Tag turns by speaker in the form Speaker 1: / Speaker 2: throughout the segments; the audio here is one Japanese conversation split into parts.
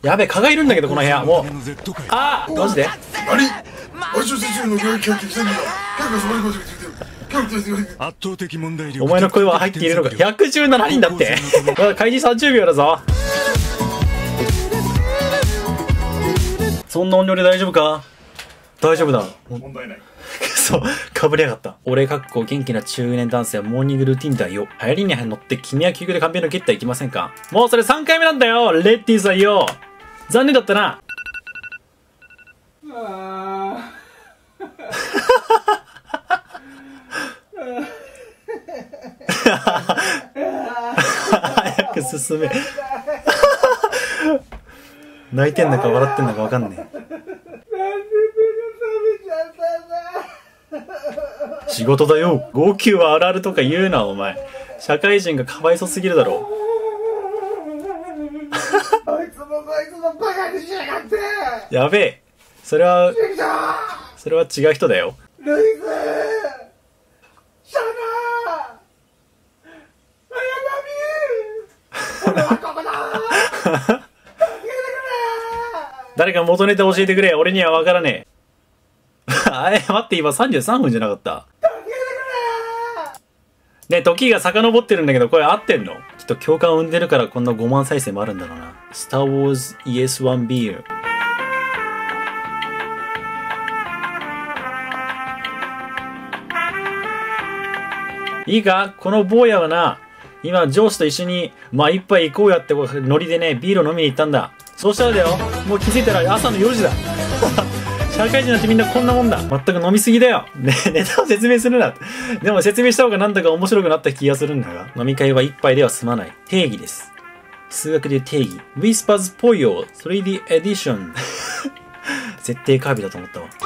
Speaker 1: やべえ、蚊がいるんだけど、この部屋。もう。あーマジでお前の声は入っているのか。117人だって。まだ開示30秒だぞ。そんな音量で大丈夫か？大丈夫だ。
Speaker 2: 問題ない。
Speaker 1: そう、かぶりやがった。俺元気な中年男性はモーニングルーティンだよ。流行りに乗って君は究極で完璧のゲッターいきませんか？もうそれ3回目なんだよレッティさんよ。残念だったな。早く進め。泣いてんのか笑ってんのか分かんねえ。仕事だよ。号泣はあるあるとか言うなお前。社会人がかわいそすぎるだろ。
Speaker 2: あいつもバカにしやがって。
Speaker 1: やべえ。それは違う人だよ。
Speaker 2: ルイズシャナー、俺はここだ。
Speaker 1: 誰か元ネタ教えてくれ。俺には分からねえ。待って、今33分じゃなかった？ね、時が遡ってるんだけど、これ合ってんの？きっと共感を生んでるからこんな5万再生もあるんだろうな。Star Wars ES1B。いいか？この坊やはな、今上司と一緒に、まあ一杯行こうやってノリでね、ビール飲みに行ったんだ。そうしたらだよ、もう気づいたら朝の4時だ。社会人なんてみんなこんなもんだ。全く飲みすぎだよ。ね、ネタを説明するな。でも説明した方がなんだか面白くなった気がするんだが。飲み会は一杯では済まない。定義です。数学で定義。Whispers Poyo 3D Edition。絶対カービィだと思ったわ。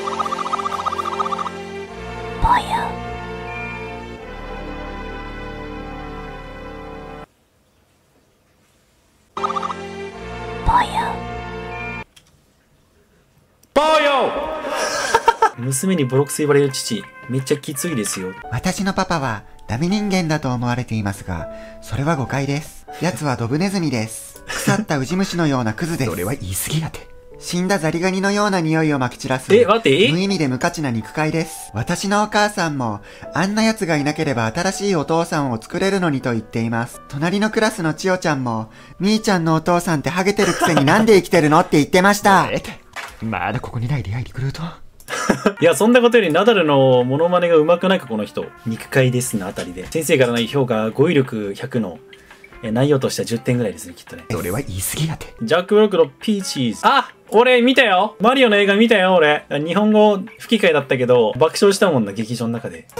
Speaker 1: 娘にボロクソ言われる父、めっちゃきついですよ。
Speaker 3: 私のパパはダメ人間だと思われていますが、それは誤解です。奴はドブネズミです。腐ったウジ虫のようなクズです。
Speaker 4: それは言い過ぎやて。
Speaker 3: 死んだザリガニのような匂いをまき散らす。
Speaker 1: 待って。
Speaker 3: 無意味で無価値な肉塊です。私のお母さんも、あんな奴がいなければ新しいお父さんを作れるのにと言っています。隣のクラスの千代ちゃんも、みーちゃんのお父さんってハゲてるくせになんで生きてるのって言ってました。
Speaker 4: まだここにない出会いリクルート。
Speaker 1: いや、そんなことよりナダルのモノマネが上手くないか、この人。肉塊ですのあたりで。先生からの評価、語彙力100の、内容としては10点ぐらいですね、きっとね。
Speaker 4: それは言い過ぎやて。
Speaker 1: ジャック・ブロックのピーチーズ。あ、俺見たよ。マリオの映画見たよ、俺。日本語吹き替えだったけど、爆笑したもんな、劇場の中で。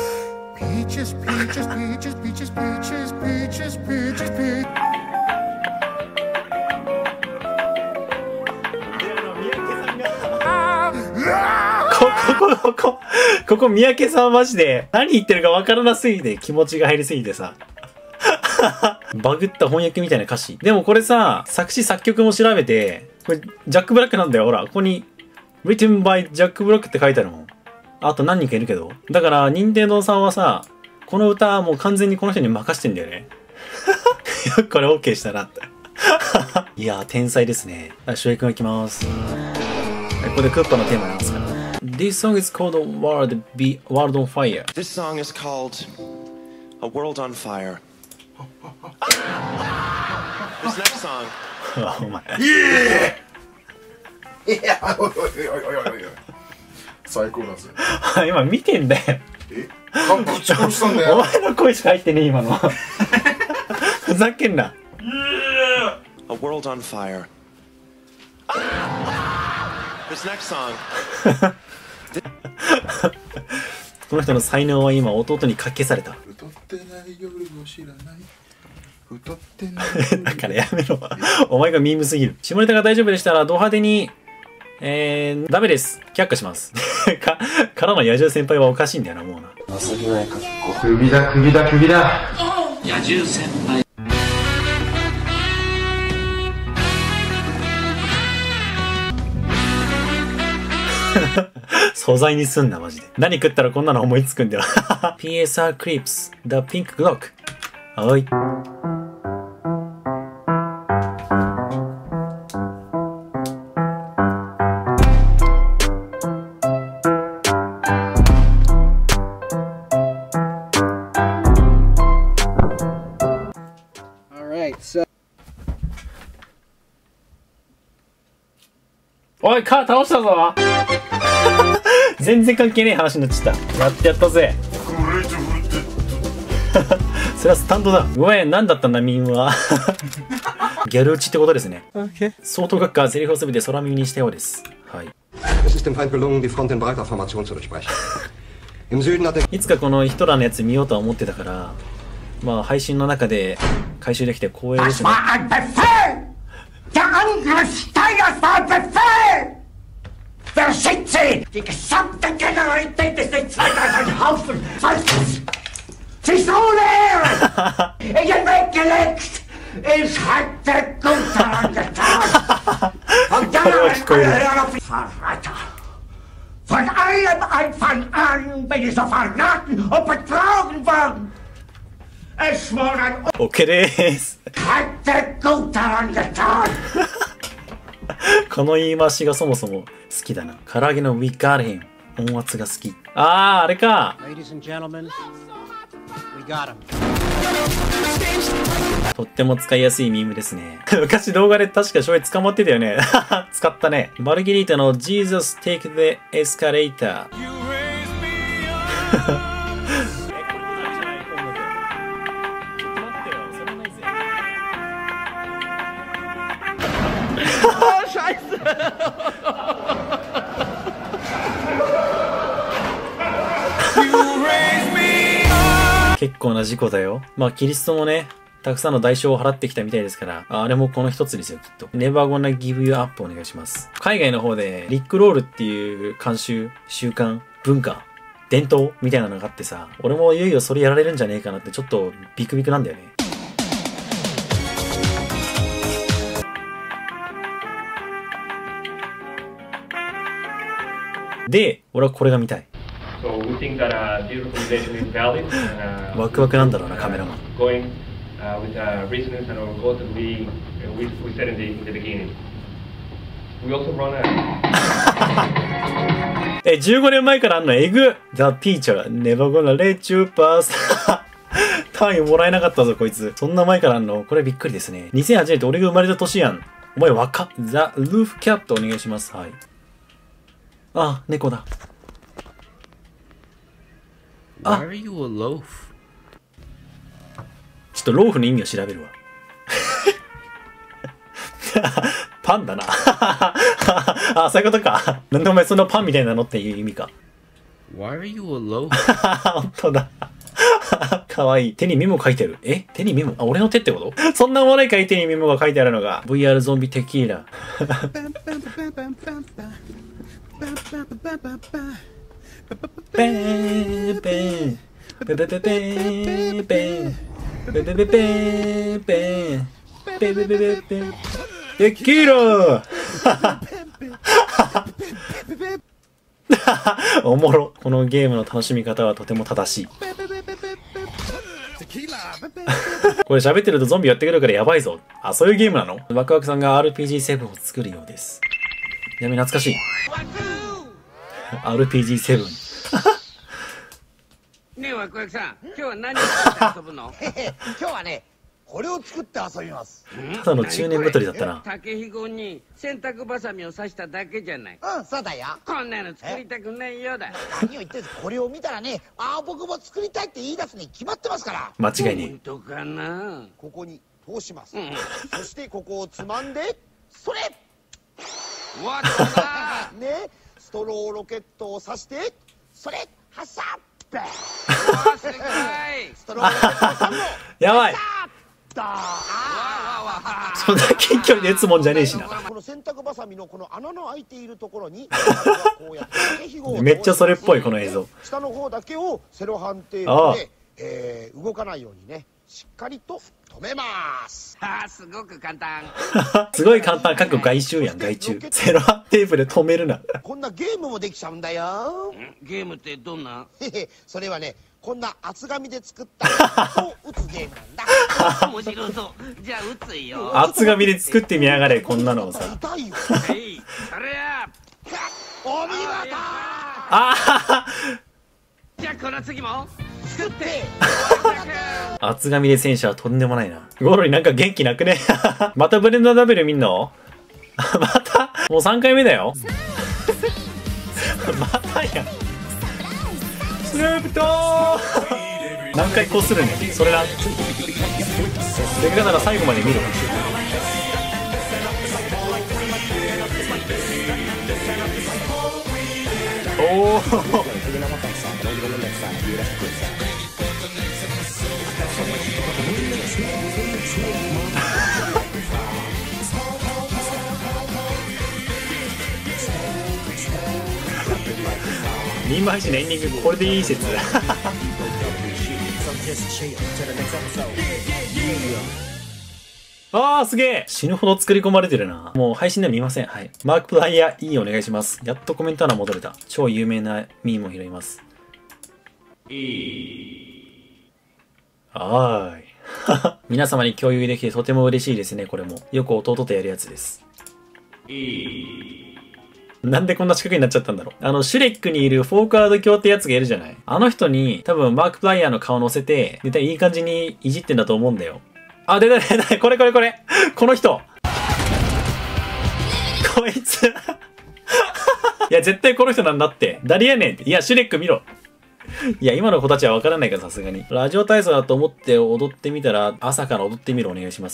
Speaker 1: ここ、三宅さんはマジで、何言ってるかわからなすぎて、気持ちが入りすぎてさ。バグった翻訳みたいな歌詞。でもこれさ、作詞作曲も調べて、これ、ジャック・ブラックなんだよ。ほら、ここに、Written by ジャック・ブラックって書いてあるもん。あと何人かいるけど。だから、任天堂さんはさ、この歌はもう完全にこの人に任してんだよね。これ OK したなって。いやー、天才ですね。翔平くんいきます。ここでクッパのテーマなんですから。This song is called World on Fire.
Speaker 5: This song is called A World on Fire. This next song.
Speaker 1: お前。
Speaker 2: いや、おい。最高なんですよ。
Speaker 1: 今見てんだよ。
Speaker 2: ぶち殺したんだよ。
Speaker 1: お前の声しか入ってねえ、今の。ふざけんな。
Speaker 5: A World on Fire. This next song.
Speaker 1: この人の才能は今弟にかき消された。
Speaker 2: 歌ってない夜を知らない。歌ってない。
Speaker 1: だからやめろ。お前がミームすぎる。下ネタが大丈夫でしたらド派手に、ダメです。却下します。からの野獣先輩はおかしいんだよな、もうな。
Speaker 2: 情けない格好。
Speaker 4: 首だ。
Speaker 6: 野獣先輩。
Speaker 1: 素材にすんな、マジで。何食ったらこんなの思いつくんだよ。PSR Clips The Pink Glock。はい。 おい、カー倒したぞ全然関係ねえ話になっちゃった。やってやったぜ。それはスタンドだ。ごめん、何だったんだ、ミームは。ギャル打ちってことですね。相当学科セリフをすべて空耳にしたようです。はい。いつかこのヒトラーのやつ見ようとは思ってたから、まあ配信の中で回収できて光栄ですね。
Speaker 7: Von allem Anfang an bin ich so verraten und betrogen worden. Es wurde ein
Speaker 1: OK です。
Speaker 7: hatte gut daran getan.
Speaker 1: この言い回しがそもそも好きだな。唐揚げの We got him。音圧が好き。あー、あれか。
Speaker 8: Ladies and gentlemen, we got him.
Speaker 1: とっても使いやすいミームですね。昔動画で確か醤油捕まってたよね。使ったね。マルゲリータの Jesus take the escalator。結構な事故だよ。まあキリストもね、たくさんの代償を払ってきたみたいですから、あれもこの一つですよ、きっと。Never gonna give you up お願いします。海外の方で、リックロールっていう慣習、習慣、文化、伝統みたいなのがあってさ、俺もいよいよそれやられるんじゃねえかなってちょっとビクビクなんだよね。で、俺はこれが見たい。ワクワクなんだろうな、カメラマン。15年前からあんのエグ The Teacher Never gonna let you pass 単位もらえなかったぞ、こいつ。そんな前からあんのこれびっくりですね。2008年って俺が生まれた年やん。お前若っ。The Roof Cat お願いします。はい。あ、猫だ。あ、ちょっとローフの意味を調べるわ。パンだな。あ、そういうことか。なんでお前そんなパンみたいなのっていう意味か。本当だ。かわいい。手にメモ書いてある。え？手にメモ？あ、俺の手ってこと？そんなおもろいかい手にメモが書いてあるのが VR ゾンビテキーラ。ペンペンペペペペペンペペペペペペンペペペペペンテキーラおもろ。このゲームの楽しみ方はとても正しい。これ喋ってるとゾンビやってくるからやばいぞ。あ、そういうゲームなの？ワクワクさんが RPG7 を作るようです。やめ、懐かしい。RPG7
Speaker 9: ねえワクワクさん、今日は何を作って遊ぶの？
Speaker 8: 今日はね、これを作って遊びます。
Speaker 1: ただの中年太りだったな。
Speaker 9: 竹ひごに洗濯バサミを刺しただけじゃない。
Speaker 8: うん、そうだよ。
Speaker 9: こんなの作りたくないようだ。
Speaker 8: 何を言ってるんですか。これを見たらね、ああ僕も作りたいって言い出すに決まってますから。
Speaker 1: 間違いねえ。
Speaker 9: 本当かな。
Speaker 8: ここに通します。そしてここをつまんで、それ。
Speaker 9: わった
Speaker 8: ね、ストローロケットを刺して、それ、はっさっべ。
Speaker 9: すごい。
Speaker 8: ストローロケットを刺すの。
Speaker 1: やばい。そんな近距離で打つもんじゃねえしな。
Speaker 8: この洗濯バサミのこの穴の開いているところに
Speaker 1: めっちゃそれっぽいこの映像。
Speaker 8: 下の方だけをセロハンテープで、動かないようにね、しっかりと止めます。
Speaker 9: すごく簡単。
Speaker 1: すごい簡単。各外周やん、外周。セロハンテープで止めるな。
Speaker 8: こんなゲームもできちゃうんだよ。
Speaker 9: ゲームってどんな？
Speaker 8: それはね、こんな厚紙で作ったを打つゲームなんだ。
Speaker 9: 面白そう。じゃあ打つよ。
Speaker 1: 厚紙で作ってみやがれ、こんなのをさ。
Speaker 8: 痛いよ。
Speaker 9: はい、それや。
Speaker 8: お見事。
Speaker 9: じゃあこの次も作って。
Speaker 1: 厚紙で戦車はとんでもないな。ゴロリなんか元気なくね。またブレンダーダベル見んの？ またもう3回目だよ。またやん。スヌープトー何回こうするねん。それな。せっかくなら最後まで見ろ。おおミーム配信のエンディングこれでいい説。あーすげえ、死ぬほど作り込まれてるな。もう配信では見ません。はい。マークプライヤーいいお願いします。やっとコメント欄戻れた。超有名なミームを拾います。はーい。皆様に共有できてとても嬉しいですね。これもよく弟とやるやつです。なんでこんな四角になっちゃったんだろう。シュレックにいるフォークアード教ってやつがいるじゃない。あの人に多分マークプライヤーの顔乗せて絶対いい感じにいじってんだと思うんだよ。あ、出た。これ。この人。こいつ。いや、絶対この人なんだって。誰やねんって。いや、シュレック見ろ。いや、今の子たちはわからないからさすがに。ラジオ体操だと思って踊ってみたら、朝から踊ってみろお願いします。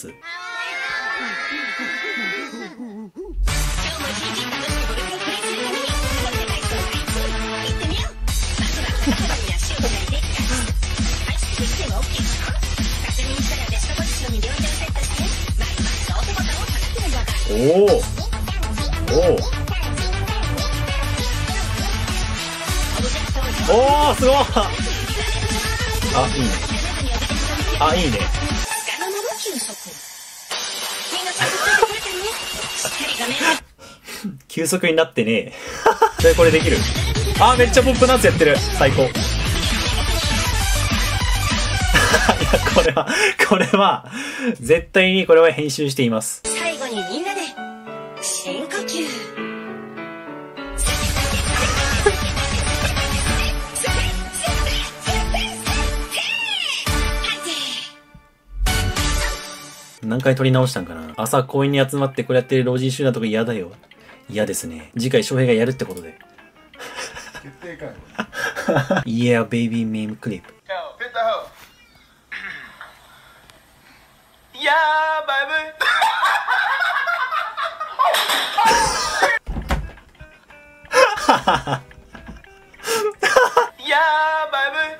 Speaker 1: おおすごい。あ、いいね。あ、いいね。急速になってね。これできる。あ、めっちゃポップダンスやってる。最高。いや、これは、絶対にこれは編集しています。
Speaker 10: 最後にみんなで、深呼吸。
Speaker 1: 何回撮り直したんかな。朝公園に集まってこれやってる老人集団とか嫌だよ。嫌ですね。次回翔平がやるってことで。
Speaker 2: 決定かよ。
Speaker 1: Yeah, baby meme clip.
Speaker 11: Yeah, baby. Yeah, baby.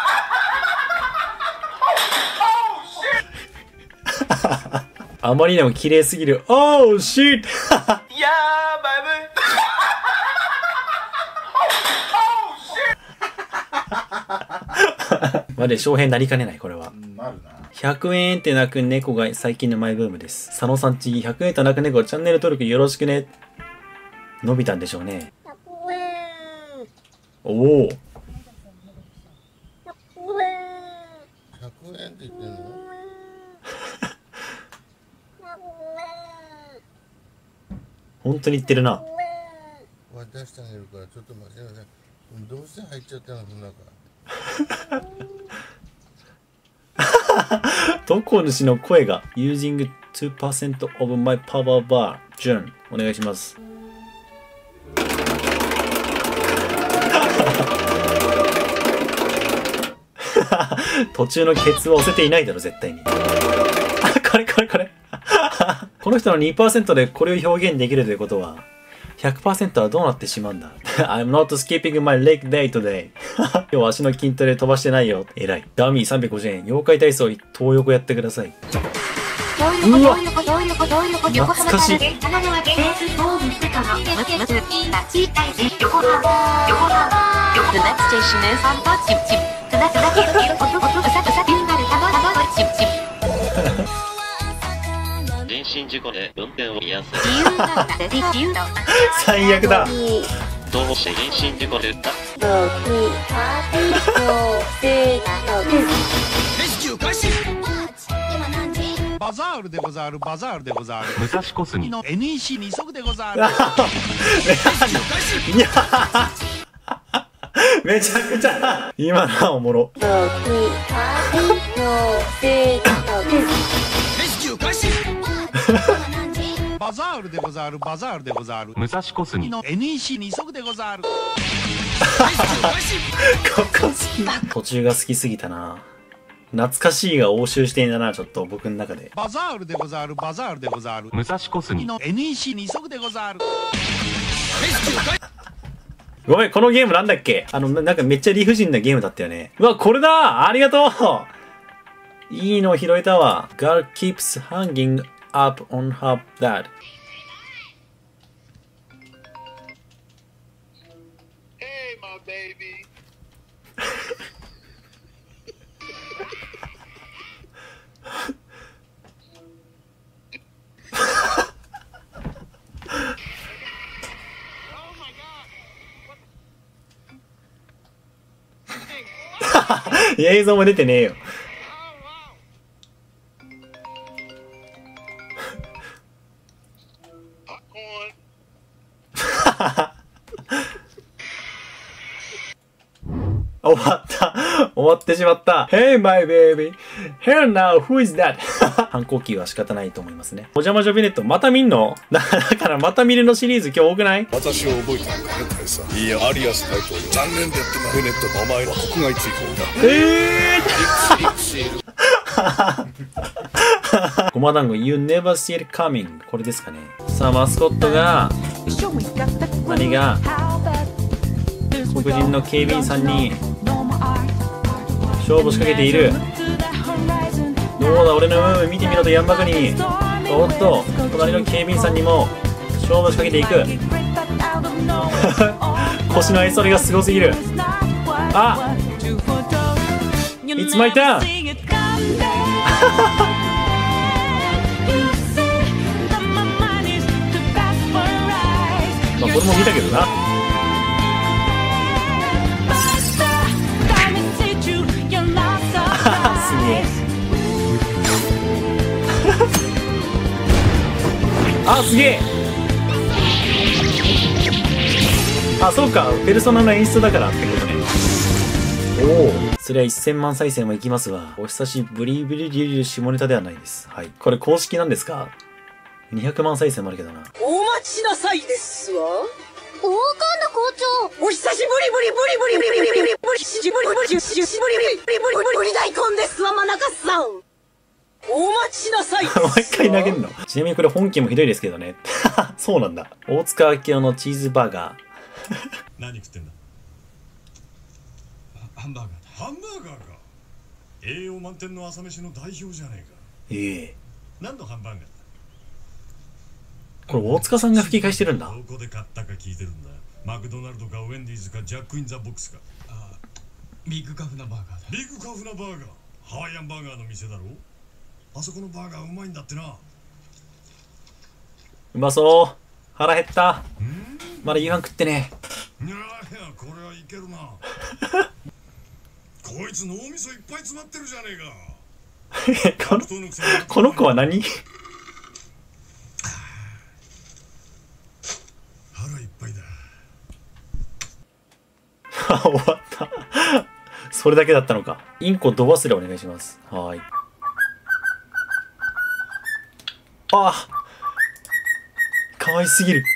Speaker 11: Oh shit.
Speaker 1: あまりにも綺麗すぎる。Oh shit.
Speaker 11: Yeah, baby. Oh shit.
Speaker 1: まで翔平なりかねないこれは。
Speaker 2: なるな。
Speaker 1: 100円って泣く猫が最近のマイブームです。佐野さんち100円と泣く猫チャンネル登録よろしくね。伸びたんでしょうね。おお。100
Speaker 2: 円って言ってんの？
Speaker 1: 本当に言ってるな。
Speaker 2: 渡してあげるからちょっと待ってください。どうして入っちゃったのその中。
Speaker 1: どこ主の声が Using 2% of my power bar June お願いします。途中のケツは押せていないだろ絶対に。これこの人の 2% でこれを表現できるということは 100% はどうなってしまうんだ。I'm not skipping my leg day today. 今日足の筋トレ飛ばしてないよ。偉い。ダミー350円。妖怪体操東横やってください。うわ懐かしい。
Speaker 12: 人身事故で運転を癒せる。
Speaker 1: 最悪だ。
Speaker 12: どうして人身事故で撃った？
Speaker 13: バザールでござる、バザールでござる。武蔵小杉の NEC 二足でござる。
Speaker 1: いやめちゃくちゃ今のはおもろ。
Speaker 13: ババザールでござるバザールでござる武蔵小杉の NEC 二足でござる。
Speaker 1: ここ好き。途中が好きすぎたな。懐かしいが応酬してんだな、ちょっと僕の中で。
Speaker 13: バザールでござるバザールでござる武蔵小杉の NEC 二足でござる。
Speaker 1: ごめん、このゲームなんだっけ？なんかめっちゃ理不尽なゲームだったよね。うわ、これだ！ありがとう！いいの拾えたわ。Girl keeps hanging up on her dad.
Speaker 13: Hey, my baby.
Speaker 1: いや、映像も出てねえよ。終わった。終わってしまった。Hey, my baby. Here now, who is that? 反抗期は仕方ないと思いますね。お邪魔女ベネット、また見んの？だからまた見るのシリーズ今日多くない？
Speaker 14: 私を覚えたんかね、大佐。いや、アリアス大統領。残念だってな。ベネットのお前は国外追放だ。ごま団子、You never see it coming. これですかね。さあ、マスコットが、何が、黒人の警備員さんに勝負を仕掛けている。どうだ俺のムーブ見てみろとヤンバクに。おっと隣の警備員さんにも勝負を仕掛けていく。腰の愛想りがすごすぎる。あ、It's my turn. まあこれも見たけどな。すげえ。あ、すげえ。あ、そうか、ペルソナの演出だからってことね。おお、それは1000万再生もいきますわ。お久しぶりぶりりり下ネタではないです。はい。これ公式なんですか？ 200 万再生もあるけどな。
Speaker 10: お待ちなさいですわ。大神田校長、お久しぶりぶりぶりぶりぶりぶりぶりぶりぶりしぶりぶりしぶりぶりぶりぶり大根ですわ、真中さん。お待ちなさい。
Speaker 1: 毎回投げんの？ちなみにこれ本家もひどいですけどね。そうなんだ。大塚明夫のチーズバーガー。
Speaker 15: 何食ってんだ？ハンバーガーだ。ハンバーガーか。栄養満点の朝飯の代表じゃねえか。
Speaker 1: ええ。
Speaker 15: 何のハンバーガーだ？
Speaker 1: これ大塚さんが吹き返してるんだ。
Speaker 15: どこで買ったか聞いてるんだ。マクドナルドかウェンディーズかジャックインザボックスか。ああ、ビッグカフナバーガーだ。ビッグカフナバーガー。ハワイアンバーガーの店だろ。あそこのバーガーうまいんだってな。
Speaker 1: うまそう。腹減った。まだ夕飯食ってね。
Speaker 15: いやこれはいけるな。こいつ脳みそいっぱい詰まってるじゃねえか。
Speaker 1: この子は何？
Speaker 15: 腹いっぱいだ。
Speaker 1: 終わった。それだけだったのか。インコ度忘れお願いします。はい。あ、かわいすぎる。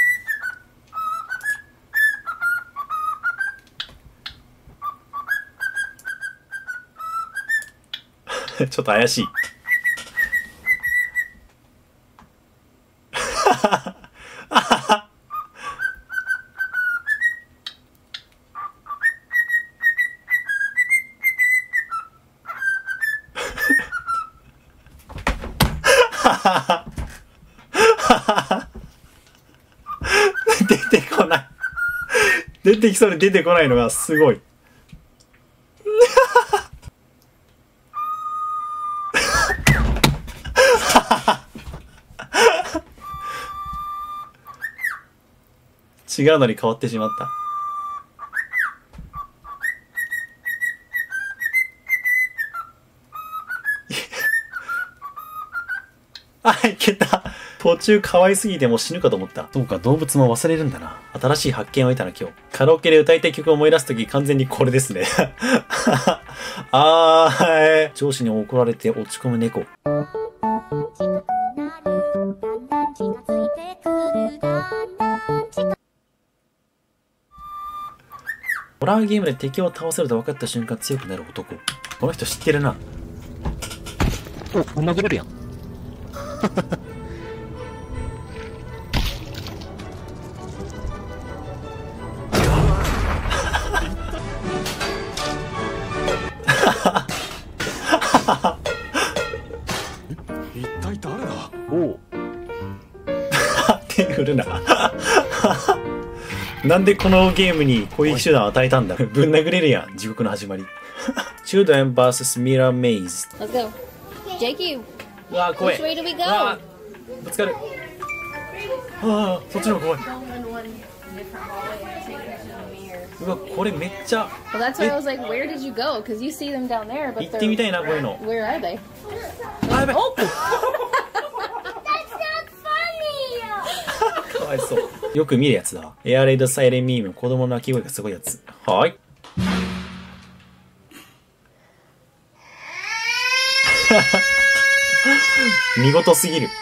Speaker 1: ちょっと怪しい。出てこない。出てきそうで出てこないのがすごい。違うのに変わってしまった。あ、いけた。途中可愛すぎてもう死ぬかと思った。そうか、動物も忘れるんだな。新しい発見を得たな、今日。カラオケで歌いたい曲を思い出すとき完全にこれですね。上司に怒られて落ち込む猫。 ホラーゲームで敵を倒せると分かった瞬間強くなる男。この人知ってるな。
Speaker 16: お、殴れるやん。
Speaker 15: 一体誰だ。
Speaker 16: おお。
Speaker 1: 手振るな。なんでこのゲームに攻撃手段を与えたんだ。ぶん殴れるやん、地獄の始まり。Children vs Mirror Maze。
Speaker 17: Let's go. JQ。
Speaker 1: うわー、怖い。
Speaker 17: Which way do we go?
Speaker 1: うわー、ぶつかる。ああ、そっちの方が怖い。うわ、これめっちゃ。
Speaker 17: Well, that's why I was like, where did you go? Because you see them down there, but
Speaker 1: 行ってみたいな、こういうの。
Speaker 17: Where are they?
Speaker 1: あ、やばい。
Speaker 17: Oh!
Speaker 1: かわいそう。よく見るやつだ。エアレイドサイレンミーム、子供の鳴き声がすごいやつ。はーい。見事すぎる。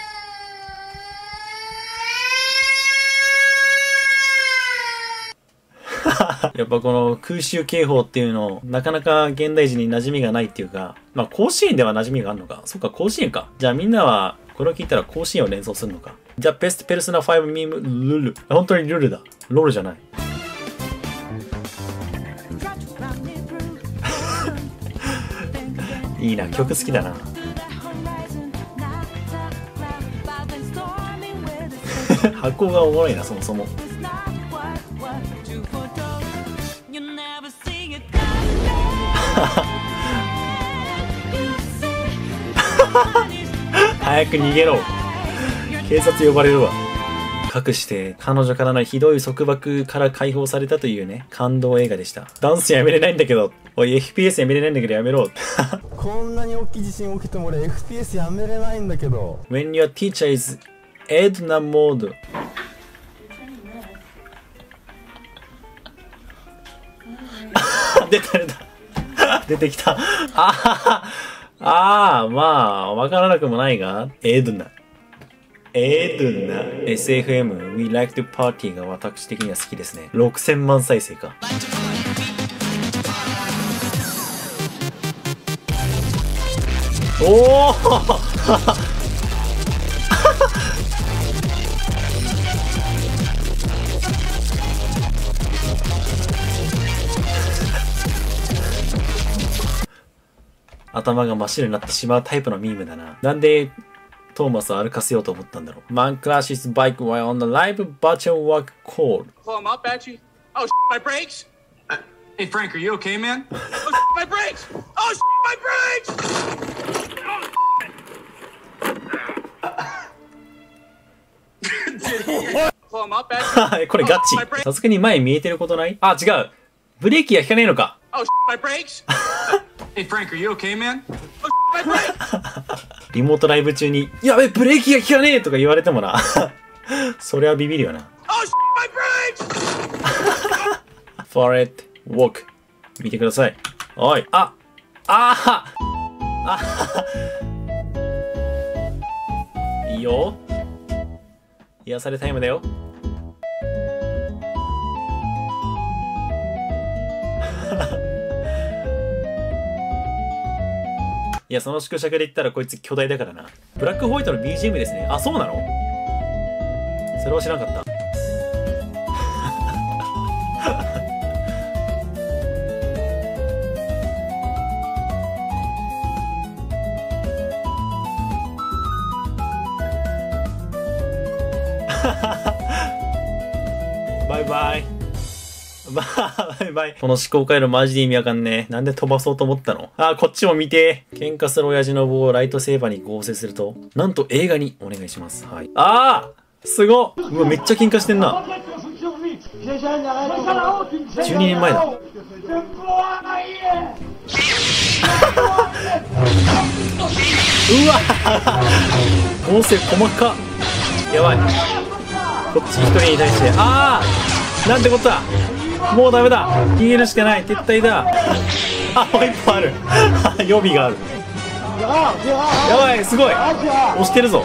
Speaker 1: やっぱこの空襲警報っていうの、なかなか現代人に馴染みがないっていうか、まあ甲子園では馴染みがあるのか。そっか、甲子園か。じゃあみんなは、これを聞いたら甲子園を連想するのか。じゃあ、ベストペルソナ5ミーム、ルル。本当にルルだ。ロールじゃない。いいな、曲好きだな。箱がおもろいな、そもそも。早く逃げろ。警察呼ばれるわ。かくして彼女からのひどい束縛から解放されたというね、感動映画でした。ダンスやめれないんだけど、おい FPS やめれないんだけどやめろ。
Speaker 18: こんなに大きい地震起きても俺 FPS やめれないんだけど。
Speaker 1: When your teacher is Edna mode。出た出た。出てきた。ああ、まあ、わからなくもないが、エドナ。SFM We Like to Party が私的には好きですね。6000万再生か。おお頭が真っ白になってしまうタイプのミームだな。なんでトーマスを歩かせようと思ったんだろう。Man crashes bike while on the live butcher walk call.
Speaker 11: Pull him up at you. Oh, my brakes. Hey, Frank, are you okay, man? Oh, my brakes. Oh, my brakes. Pull him up at you.
Speaker 1: これガチ。さすがに前見えてることない？あ、違う。ブレーキが効かねえのか。
Speaker 11: Oh, my brakes. Hey, Frank, are you okay, man? Oh, my brakes.
Speaker 1: リモートライブ中に、やべ、ブレーキが効かねえとか言われてもな。それはビビるよな。
Speaker 11: Oh, my brakes.
Speaker 1: For it, walk. 見てください。おい、あいいよ。癒されタイムだよ。いや、その縮尺で言ったらこいつ巨大だからな。ブラックホワイトの BGM ですね。あ、そうなの？それは知らなかった。バイバイ。バイバイ。この思考回路マジで意味わかんねえ。なんで飛ばそうと思ったの？あ、こっちも見て。喧嘩する親父の棒をライトセーバーに合成すると、なんと映画にお願いします。はい。あーすごっ。うわ、めっちゃ喧嘩してんな。12年前だ。うわ合成細か。やばい。こっち一人に対して、なんてことだ。もうダメだ。逃げるしかない。撤退だ。あ、もう一歩ある。予備がある。やばい、すごい。押してるぞ。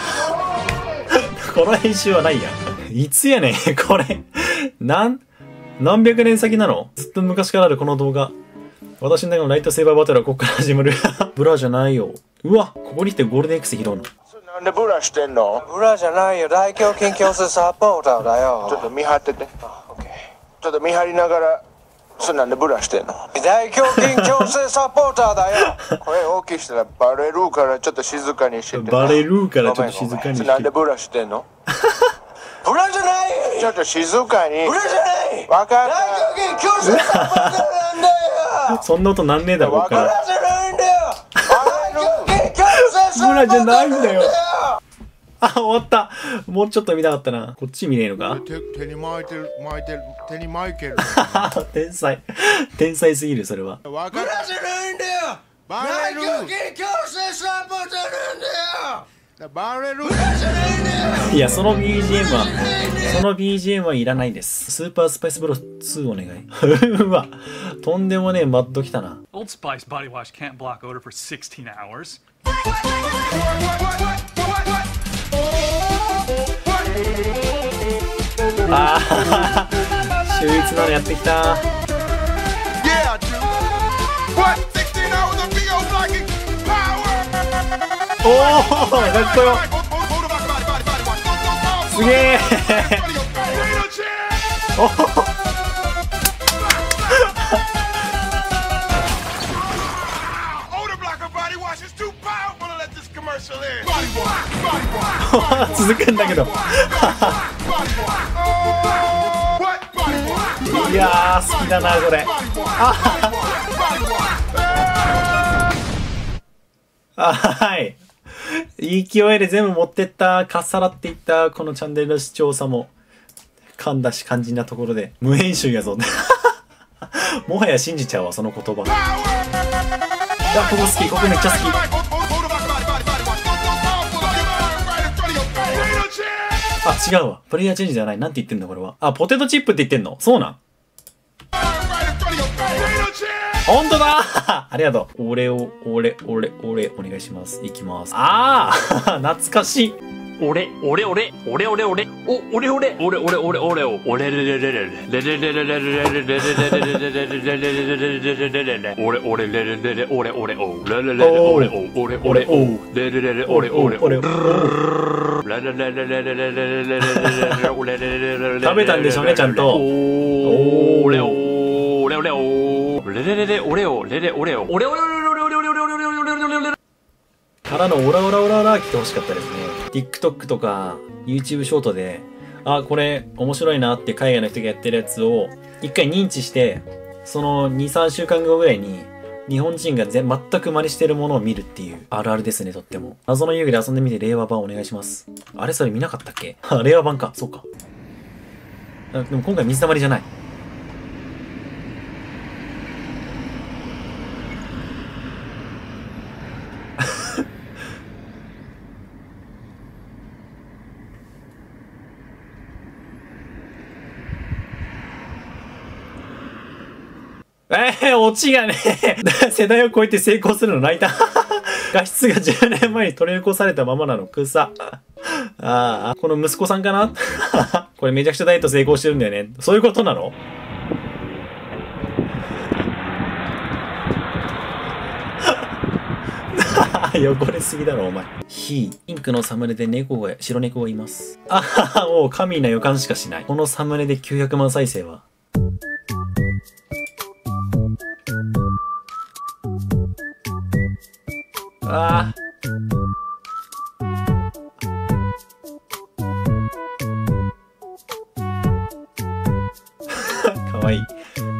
Speaker 1: この編集はないや。いつやねん、これ。 何百年先なの？ずっと昔からあるこの動画。私の中のライトセーバーバトルはここから始まる。ブラじゃないよ。うわ、ここに来てゴールデン X 拾うの。
Speaker 8: なんでブラしてんの？
Speaker 19: ブラじゃないよ。大胸筋矯正サポーターだよ。
Speaker 8: ちょっと見張ってて。ちょっと見張りながら、それなんでブラしてんの？
Speaker 19: 大胸筋矯正サポーターだよ。
Speaker 8: 声大きいしたらバレるからちょっと静かにしてて。
Speaker 1: バレるからちょっと静かにして。
Speaker 8: なんでブラしてんの？
Speaker 19: ブラじゃない。
Speaker 8: ちょっと静かに。
Speaker 19: ブラじゃない。
Speaker 8: わかった。
Speaker 19: 大胸筋矯正サポーターなんだよ。
Speaker 1: そんな音なんねえだろ、ここから。
Speaker 19: ブラじゃないんだよ。大胸筋矯正サポーターなんだよ。
Speaker 1: ブラじゃないんだよ。あ、終わった。もうちょっと見たかったな。こっち見ねえのか？
Speaker 2: 手に巻いてる、手に巻いてる。
Speaker 1: 天才。天才すぎる、それは。
Speaker 19: ブラじゃないんだよ。大胸筋矯正サポーターなんだよ。
Speaker 2: バレる。
Speaker 19: ブラじゃないんだよ。
Speaker 1: いや、その BGM はいらないです。スーパースパイスブロ2お願い。うわ、とんでもねえマッド来たな。
Speaker 11: Old Spice body wash can't block odor for 16 hours.
Speaker 1: ああ、秀逸なのやってきた。おお、かっこよ。すげえ。おお。続くんだけど。いやー、好きだなこれ。はい。勢いで全部持ってった、かっさらっていったこのチャンネルの視聴者も噛んだし肝心なところで無編集やぞ。もはや信じちゃうわ、その言葉。いや、ここ好き、ここめっちゃ好き。あ、違うわ。プレイヤーチェンジじゃない。なんて言ってんだこれは。あ、ポテトチップって言ってんの？そうなん？ほんとだ。ありがとう。俺、お願いします。いきます。ああ、懐かしい。
Speaker 16: 俺おれれれれれれれれれ
Speaker 1: 食べたんでしょうね、ちゃんと。からのオラオラオラオラ来てほしかったですね。TikTok とか YouTube ショートで、あ、これ面白いなって海外の人がやってるやつを一回認知して、その2、3週間後ぐらいに日本人が全く真似してるものを見るっていうあるあるですね、とっても。謎の遊戯で遊んでみて令和版お願いします。あれそれ見なかったっけ？令和版か。そうか。でも今回水溜りじゃない。オチがね、世代を超えて成功するの泣いた。画質が10年前に取り残されたままなの、草。ああ、この息子さんかな。これめちゃくちゃダイエット成功してるんだよね。そういうことなの？汚れすぎだろ、お前。インクのサムネで白猫がいます。あはは、もう神な予感しかしない。このサムネで900万再生は。ああ。かわいい。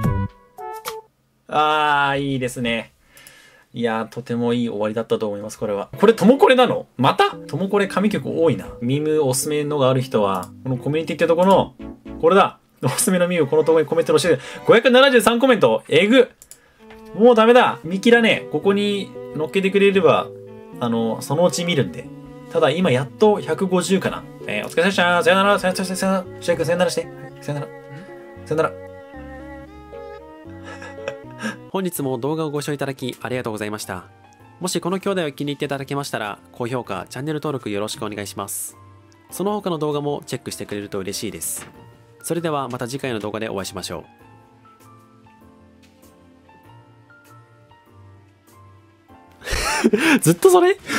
Speaker 1: ああ、いいですね。いやー、とてもいい終わりだったと思います、これは。これ、ともこれなの？また？ともこれ神曲多いな。ミームおすすめのがある人は、このコミュニティってとこの、これだ。おすすめのミームこのとこにコメントのしてる。573コメントえぐ！もうダメだ。見切らねえ。ここに乗っけてくれれば、そのうち見るんで。ただ、今やっと150かな。お疲れ様でした。さよなら。さよなら。さよなら。シェイ君、さよならして。さよなら。さよなら。
Speaker 20: 本日も動画をご視聴いただきありがとうございました。もしこの兄弟を気に入っていただけましたら、高評価、チャンネル登録よろしくお願いします。その他の動画もチェックしてくれると嬉しいです。 それではまた次回の動画でお会いしましょう。ずっとそれ